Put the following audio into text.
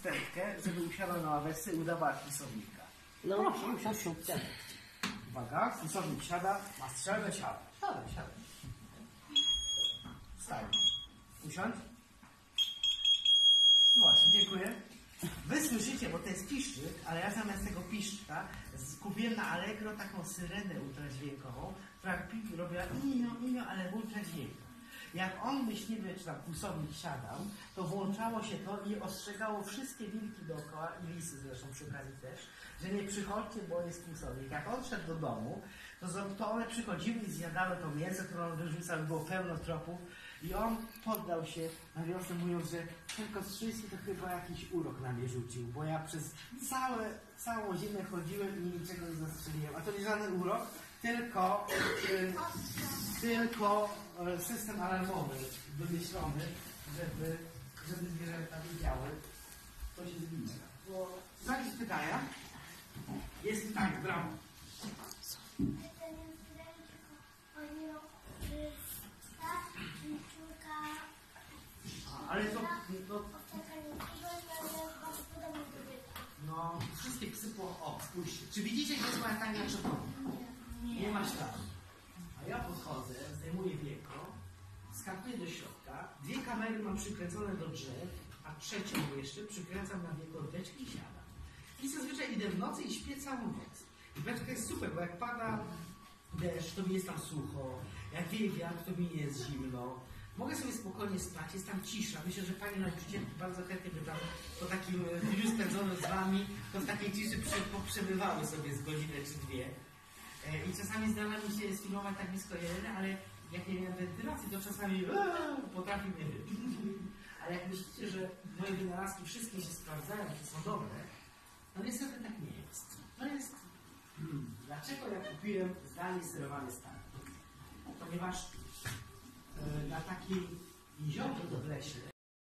asystentkę, żeby usiadła na ławeczce i udawała kłusownika. No, usiądź. Uwaga, kłusownik siada, ma strzelbę, siada. Siada. Wstań. Usiądź. No właśnie, dziękuję. Wy słyszycie, bo to jest piszczyk, ale ja zamiast tego piszczka kupiłem na Allegro taką syrenę ultradźwiękową, która robiła inio, ale w ultradźwięku. Jak on myśliwy, czy tam kłusownik siadał, to włączało się to i ostrzegało wszystkie wilki dookoła, i lisy zresztą przy okazji też, że nie przychodźcie, bo jest kłusownik. Jak on szedł do domu, to one przychodziły i zjadały to mięso, które on wyrzucał, było pełno tropów i on poddał się na wiosnę, mówiąc, że ten Kostrzyński to chyba jakiś urok na mnie rzucił, bo ja przez całą zimę chodziłem i niczego nie zastrzeliłem. A to nie żaden urok, tylko system alarmowy wymyślony, żeby zwierzęta wiedziały, co się zbliża. Bo są jakieś pytania? Jest pytanie, brawo. Ale to no, wszystkie psy spójrzcie. Czy widzicie, gdzie jest moja tania czerwona? Nie ma śladu. A ja podchodzę, zdejmuję wieko, skakuję do środka, dwie kamery mam przykręcone do drzew, a trzecią jeszcze przykręcam na wieko beczki i siadam. I zazwyczaj idę w nocy i śpię całą noc. I beczka jest super, bo jak pada deszcz, to mi jest tam sucho, jak wieje wiatr, to mi nie jest zimno. Mogę sobie spokojnie spać, jest tam cisza. Myślę, że pani nauczycielki bardzo chętnie by tam po takim dniu spędzonym z wami, to w takiej ciszy przebywały sobie z godzinę czy dwie. I czasami zdarza mi się sfilmować tak blisko Jeleny, ale jak nie miałem wentylacji, to czasami potrafi mnie wybić. Ale jak myślicie, że moje wynalazki wszystkie się sprawdzają, że są dobre, no niestety tak nie jest. To jest... Dlaczego ja kupiłem zdalnie sterowany stan? Ponieważ na takiej jeziorze w lesie